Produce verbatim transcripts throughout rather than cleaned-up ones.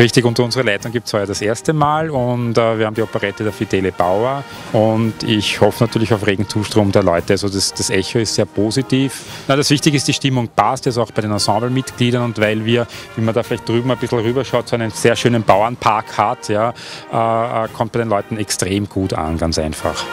Richtig, unter unserer Leitung gibt es heuer das erste Mal und äh, wir haben die Operette der Fidele Bauer und ich hoffe natürlich auf regen Zustrom der Leute. Also das, das Echo ist sehr positiv. Na, das Wichtige ist, die Stimmung passt, also auch bei den Ensemblemitgliedern, und weil wir, wie man da vielleicht drüben ein bisschen rüberschaut, so einen sehr schönen Bauernpark hat, ja, äh, kommt bei den Leuten extrem gut an, ganz einfach.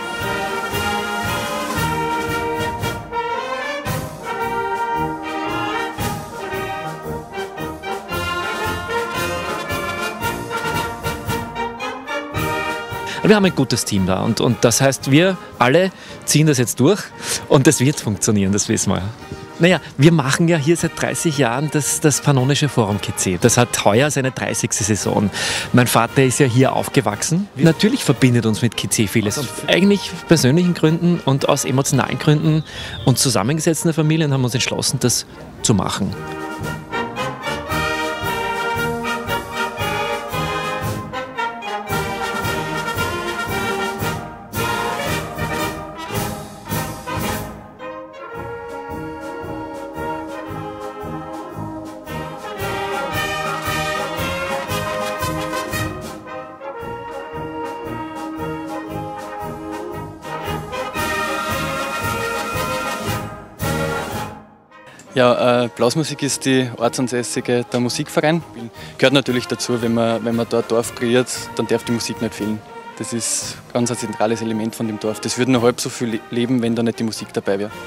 Wir haben ein gutes Team da und, und das heißt, wir alle ziehen das jetzt durch und das wird funktionieren, das wissen wir. Naja, wir machen ja hier seit dreißig Jahren das, das Pannonische Forum K C. Das hat heuer seine dreißigste Saison. Mein Vater ist ja hier aufgewachsen. Natürlich verbindet uns mit K C vieles. Und eigentlich persönlichen Gründen und aus emotionalen Gründen und zusammengesetzten Familien haben wir uns entschlossen, das zu machen. Ja, äh, Blasmusik ist die ortsansässige der Musikverein. Gehört natürlich dazu, wenn man, wenn man dort Dorf kreiert, dann darf die Musik nicht fehlen. Das ist ganz ein zentrales Element von dem Dorf. Das würde nur halb so viel leben, wenn da nicht die Musik dabei wäre.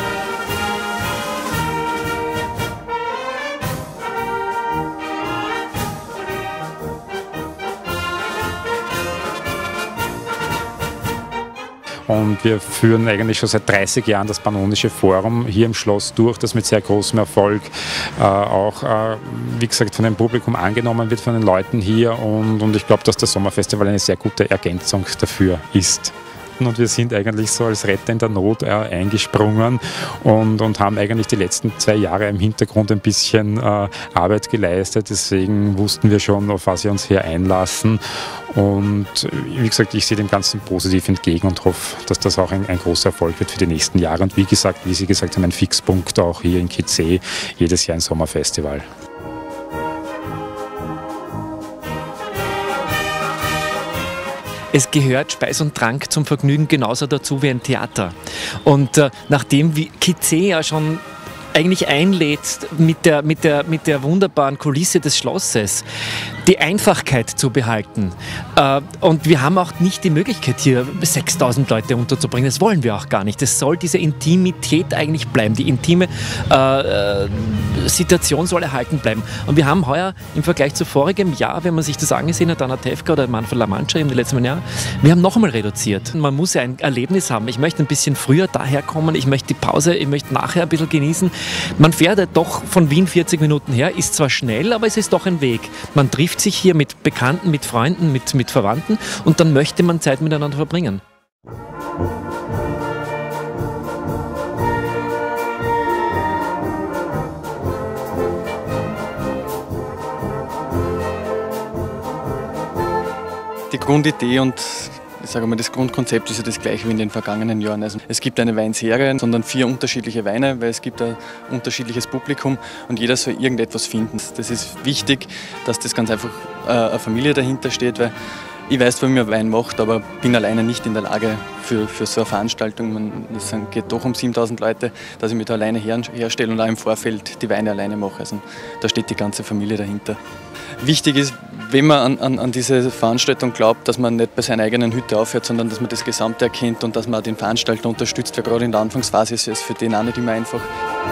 Und wir führen eigentlich schon seit dreißig Jahren das Pannonische Forum hier im Schloss durch, das mit sehr großem Erfolg äh, auch, äh, wie gesagt, von dem Publikum angenommen wird, von den Leuten hier. Und, und ich glaube, dass das Sommerfestival eine sehr gute Ergänzung dafür ist. Und wir sind eigentlich so als Retter in der Not äh, eingesprungen und, und haben eigentlich die letzten zwei Jahre im Hintergrund ein bisschen äh, Arbeit geleistet. Deswegen wussten wir schon, auf was wir uns hier einlassen. Und wie gesagt, ich sehe dem Ganzen positiv entgegen und hoffe, dass das auch ein, ein großer Erfolg wird für die nächsten Jahre. Und wie gesagt, wie Sie gesagt haben, ein Fixpunkt auch hier in K C, jedes Jahr ein Sommerfestival. Es gehört Speis und Trank zum Vergnügen genauso dazu wie ein Theater. Und äh, nachdem K C ja schon eigentlich einlädt mit der, mit, der, mit der wunderbaren Kulisse des Schlosses, die Einfachkeit zu behalten. Äh, und wir haben auch nicht die Möglichkeit, hier sechstausend Leute unterzubringen. Das wollen wir auch gar nicht. Es soll diese Intimität eigentlich bleiben. Die intime äh, Situation soll erhalten bleiben. Und wir haben heuer im Vergleich zu vorigem Jahr, wenn man sich das angesehen hat, Anatevka oder Manfred La Mancha in den letzten Jahren, wir haben noch einmal reduziert. Man muss ja ein Erlebnis haben. Ich möchte ein bisschen früher daherkommen. Ich möchte die Pause, ich möchte nachher ein bisschen genießen. Man fährt ja doch von Wien vierzig Minuten her, ist zwar schnell, aber es ist doch ein Weg. Man trifft sich hier mit Bekannten, mit Freunden, mit, mit Verwandten und dann möchte man Zeit miteinander verbringen. Die Grundidee und ich sage mal, das Grundkonzept ist ja das gleiche wie in den vergangenen Jahren. Also es gibt eine Weinserie, sondern vier unterschiedliche Weine, weil es gibt ein unterschiedliches Publikum und jeder soll irgendetwas finden. Das ist wichtig, dass das ganz einfach äh, eine Familie dahinter steht, weil ich weiß, wie man Wein macht, aber bin alleine nicht in der Lage für, für so eine Veranstaltung. Es geht doch um siebentausend Leute, dass ich mich da alleine her, herstelle und auch im Vorfeld die Weine alleine mache. Also da steht die ganze Familie dahinter. Wichtig ist, wenn man an, an, an diese Veranstaltung glaubt, dass man nicht bei seiner eigenen Hütte aufhört, sondern dass man das Gesamte erkennt und dass man auch den Veranstalter unterstützt, weil gerade in der Anfangsphase ist es für den auch nicht immer einfach.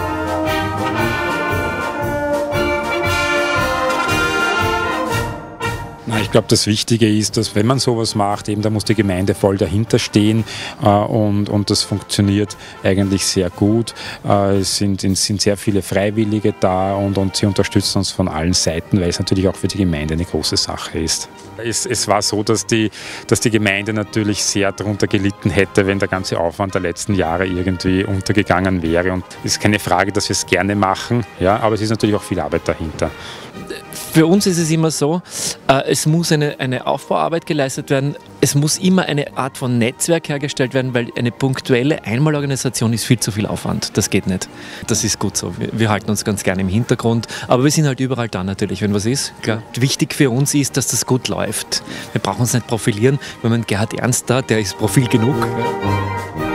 Ich glaube, das Wichtige ist, dass wenn man sowas macht, eben da muss die Gemeinde voll dahinter stehen äh, und, und das funktioniert eigentlich sehr gut. Äh, es, sind, es sind sehr viele Freiwillige da und, und sie unterstützen uns von allen Seiten, weil es natürlich auch für die Gemeinde eine große Sache ist. Es, es war so, dass die, dass die Gemeinde natürlich sehr darunter gelitten hätte, wenn der ganze Aufwand der letzten Jahre irgendwie untergegangen wäre. Und es ist keine Frage, dass wir es gerne machen, ja, aber es ist natürlich auch viel Arbeit dahinter. Für uns ist es immer so, äh, es muss eine, eine Aufbauarbeit geleistet werden, es muss immer eine Art von Netzwerk hergestellt werden, weil eine punktuelle Einmalorganisation ist viel zu viel Aufwand. Das geht nicht. Das ist gut so. Wir, wir halten uns ganz gerne im Hintergrund, aber wir sind halt überall da natürlich, wenn was ist. Klar. Wichtig für uns ist, dass das gut läuft. Wir brauchen uns nicht profilieren. Wir haben einen Gerhard Ernst da, der ist Profil genug. Ja.